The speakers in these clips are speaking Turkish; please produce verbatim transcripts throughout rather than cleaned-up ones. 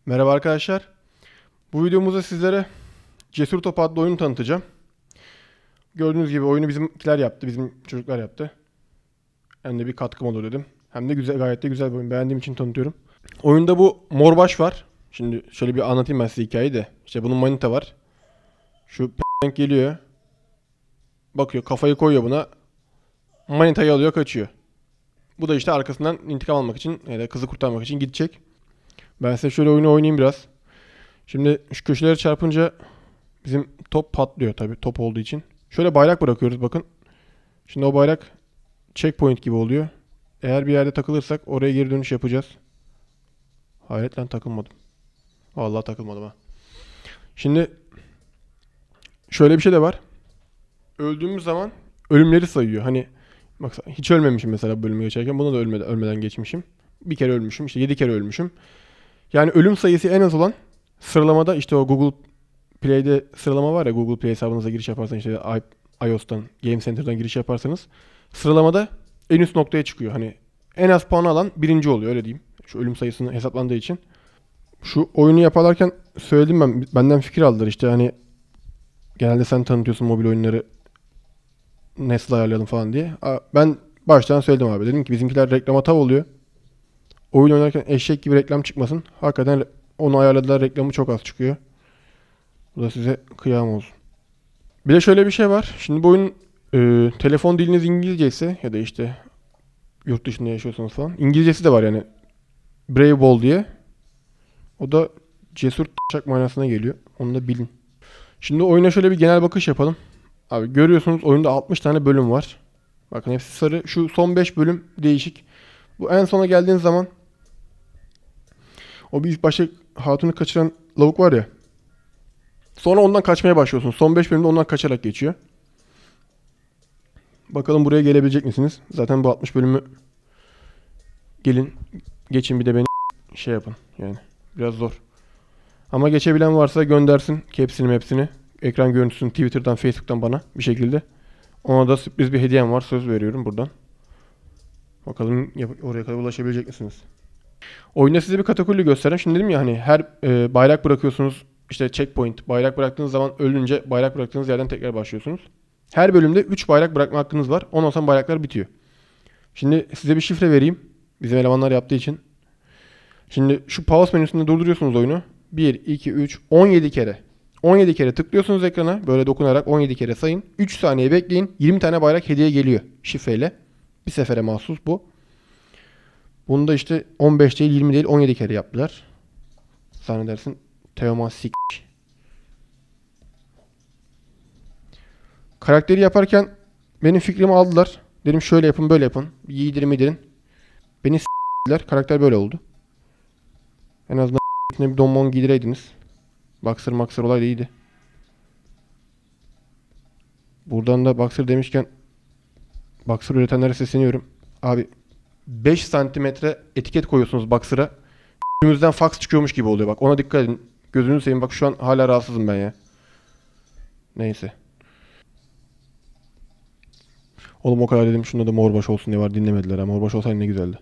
Merhaba arkadaşlar. Bu videomuzda sizlere Cesur Top adlı oyunu tanıtacağım. Gördüğünüz gibi oyunu bizimkiler yaptı, bizim çocuklar yaptı. Hem de bir katkım olur dedim. Hem de güzel, gayet de güzel bir oyun. Beğendiğim için tanıtıyorum. Oyunda bu morbaş var. Şimdi şöyle bir anlatayım ben size hikayeyi de. İşte bunun manita var. Şu p***lenk geliyor. Bakıyor, kafayı koyuyor buna. Manitayı alıyor, kaçıyor. Bu da işte arkasından intikam almak için ya da kızı kurtarmak için gidecek. Ben size şöyle oyunu oynayayım biraz. Şimdi şu köşeleri çarpınca bizim top patlıyor tabii, top olduğu için. Şöyle bayrak bırakıyoruz bakın. Şimdi o bayrak checkpoint gibi oluyor. Eğer bir yerde takılırsak oraya geri dönüş yapacağız. Hayret lan, takılmadım. Vallahi takılmadım ha. Şimdi şöyle bir şey de var. Öldüğümüz zaman ölümleri sayıyor. Hani bak, hiç ölmemişim mesela bu bölümü geçerken. Buna da ölmeden, ölmeden geçmişim. Bir kere ölmüşüm. İşte yedi kere ölmüşüm. Yani ölüm sayısı en az olan sıralamada, işte o Google Play'de sıralama var ya, Google Play hesabınıza giriş yaparsanız, işte iOS'tan, Game Center'dan giriş yaparsanız sıralamada en üst noktaya çıkıyor. Hani en az puan alan birinci oluyor, öyle diyeyim. Şu ölüm sayısını hesaplandığı için. Şu oyunu yaparlarken söyledim ben, benden fikir aldılar işte, hani genelde sen tanıtıyorsun mobil oyunları, nasıl ayarlayalım falan diye. Ben baştan söyledim abi, dedim ki bizimkiler reklama tav oluyor. Oyun oynarken eşek gibi reklam çıkmasın. Hakikaten onu ayarladılar, reklamı çok az çıkıyor. Bu da size kıyam olsun. Bir de şöyle bir şey var. Şimdi bu oyun e, telefon diliniz İngilizce ise ya da işte yurt dışında yaşıyorsanız falan, İngilizcesi de var yani. Brave Bold diye. O da cesur t***şak manasına geliyor. Onu da bilin. Şimdi oyuna şöyle bir genel bakış yapalım. Abi görüyorsunuz oyunda altmış tane bölüm var. Bakın hepsi sarı. Şu son beş bölüm değişik. Bu en sona geldiğiniz zaman o bir ilk başta hatunu kaçıran lavuk var ya. Sonra ondan kaçmaya başlıyorsun. Son beş bölümde ondan kaçarak geçiyor. Bakalım buraya gelebilecek misiniz? Zaten bu altmış bölümü gelin, geçin, bir de beni şey yapın. Yani biraz zor. Ama geçebilen varsa göndersin hepsini hepsini. Ekran görüntüsünü Twitter'dan, Facebook'tan bana bir şekilde. Ona da sürpriz bir hediyem var. Söz veriyorum buradan. Bakalım oraya kadar ulaşabilecek misiniz? Oyunda size bir katakulli göstereyim. Şimdi dedim ya, hani her e, bayrak bırakıyorsunuz. İşte checkpoint. Bayrak bıraktığınız zaman ölünce bayrak bıraktığınız yerden tekrar başlıyorsunuz. Her bölümde üç bayrak bırakma hakkınız var. Ondan sonra bayraklar bitiyor. Şimdi size bir şifre vereyim. Bizim elemanlar yaptığı için. Şimdi şu pause menüsünde durduruyorsunuz oyunu. bir, iki, üç, on yedi kere. on yedi kere tıklıyorsunuz ekrana. Böyle dokunarak on yedi kere sayın. üç saniye bekleyin. yirmi tane bayrak hediye geliyor şifreyle. Bir sefere mahsus bu. Bunu da işte on beş değil, yirmi değil, on yedi kere yaptılar. Zannedersin Teoman sik. Karakteri yaparken benim fikrimi aldılar. Dedim şöyle yapın, böyle yapın. Giydirin midirin. Beni s***ler. Karakter böyle oldu. En azından bir donmon giydireydiniz. Boxer maksır olay da iyiydi. Buradan da boxer demişken boxer üretenlere sesleniyorum. Abi beş santimetre etiket koyuyorsunuz boxer'a. Gözümüzden fax çıkıyormuş gibi oluyor bak. Ona dikkat edin. Gözünü seveyim, bak şu an hala rahatsızım ben ya. Neyse. Oğlum o kadar dedim şunda da morbaş olsun diye var, dinlemediler ama morbaş olsaydı ne güzeldi.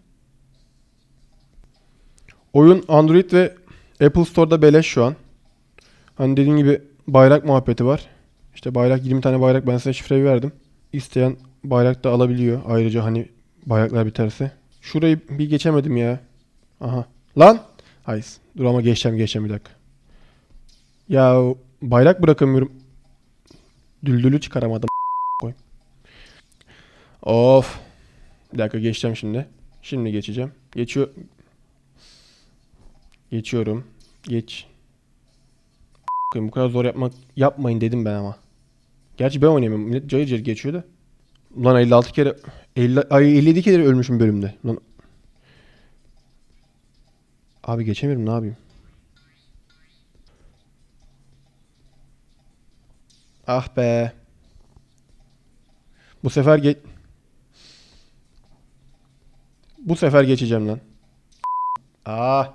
Oyun Android ve Apple Store'da beleş şu an. Hani dediğim gibi bayrak muhabbeti var. İşte bayrak, yirmi tane bayrak, ben size şifreyi verdim. İsteyen bayrak da alabiliyor. Ayrıca hani bayraklar biterse. Şurayı bir geçemedim ya. Aha. Lan! Hayır. Dur ama geçeceğim geçeceğim bir dakika. Ya bayrak bırakamıyorum. Düldülü çıkaramadım. Koy. Of. Bir dakika, geçeceğim şimdi. Şimdi geçeceğim. Geçiyor. Geçiyorum. Geç. Bu kadar zor yapmak yapmayın dedim ben ama. Gerçi ben oynayamıyorum. Millet cayır cayır geçiyor da. Ulan elli altı kere elli, ay elli yedi kere ölmüşüm bölümde. Ulan. Abi geçemiyorum, ne yapayım? Ah be. Bu sefer geç. Bu sefer geçeceğim lan. Ah.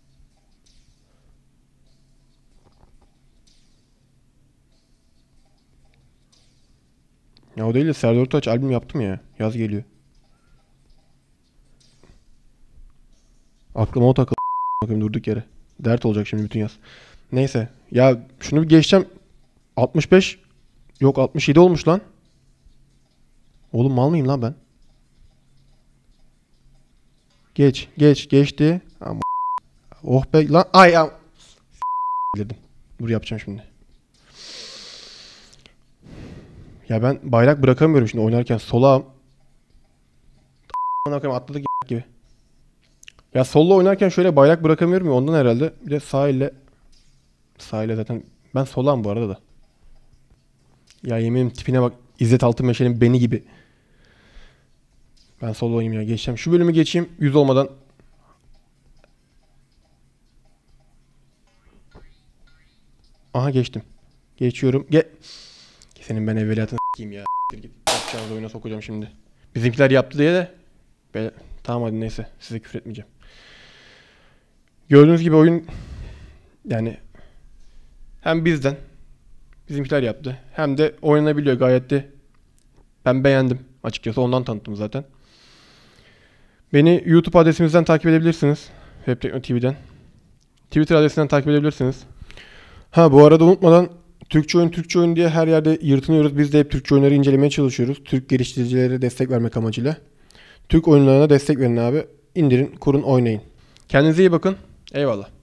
Ya o değil de Serdar Ortaç albüm yaptım ya. Yaz geliyor. Aklıma o takıldı. Bakayım durduk yere. Dert olacak şimdi bütün yaz. Neyse. Ya şunu bir geçeceğim. altmış beş yok altmış yedi olmuş lan. Oğlum mal mıyım lan ben? Geç. Geç. Geçti. Ama oh be lan. Ay am. Dedim. Dur yapacağım şimdi. Ya ben bayrak bırakamıyorum şimdi oynarken. Solağım. Atladık gibi. Ya solla oynarken şöyle bayrak bırakamıyorum ya ondan herhalde. Bir de sağ elle. Sağ elle zaten. Ben solağım bu arada da. Ya yemeğim tipine bak. İzzet Altınmeşe'nin beni gibi. Ben solo oynayayım ya. Geçeceğim. Şu bölümü geçeyim. yüz olmadan. Aha geçtim. Geçiyorum. Ge Senin ben evveliyatını s**eyim ya. Git. Yapacağınız oyuna sokacağım şimdi. Bizimkiler yaptı diye de. Be tamam hadi neyse. Size küfür etmeyeceğim. Gördüğünüz gibi oyun yani hem bizden bizimkiler yaptı. Hem de oynanabiliyor gayet de. Ben beğendim açıkçası. Ondan tanıttım zaten. Beni YouTube adresimizden takip edebilirsiniz. WebTekno T V'den. Twitter adresinden takip edebilirsiniz. Ha bu arada unutmadan Türkçe oyun Türkçe oyun diye her yerde yırtınıyoruz. Biz de hep Türkçe oyunları incelemeye çalışıyoruz. Türk geliştiricilere destek vermek amacıyla. Türk oyunlarına destek verin abi. İndirin, kurun, oynayın. Kendinize iyi bakın. Eyvallah.